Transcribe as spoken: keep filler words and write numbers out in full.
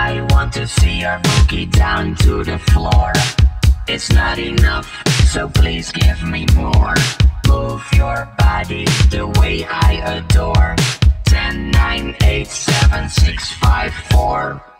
I want to see your boogie down to the floor. It's not enough, so please give me more. Move your body the way I adore. Ten, nine, eight, seven, six, five, four.